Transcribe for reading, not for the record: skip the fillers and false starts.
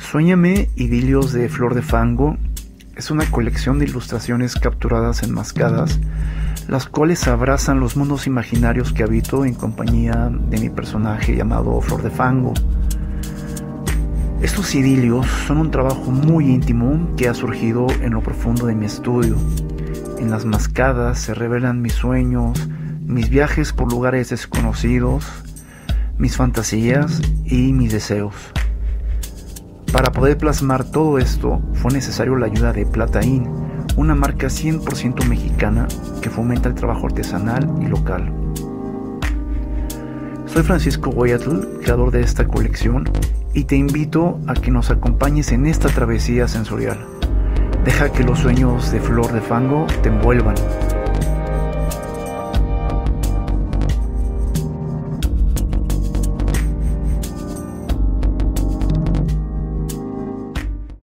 Suéñame, Idilios de Flor de Fango es una colección de ilustraciones capturadas enmascadas, las cuales abrazan los mundos imaginarios que habito en compañía de mi personaje llamado Flor de Fango. Estos idilios son un trabajo muy íntimo que ha surgido en lo profundo de mi estudio. En las mascadas se revelan mis sueños, mis viajes por lugares desconocidos, mis fantasías y mis deseos. Para poder plasmar todo esto fue necesario la ayuda de Plata Inn, una marca 100% mexicana que fomenta el trabajo artesanal y local. Soy Francisco Guayatl, creador de esta colección, y te invito a que nos acompañes en esta travesía sensorial. Deja que los sueños de Flor de Fango te envuelvan.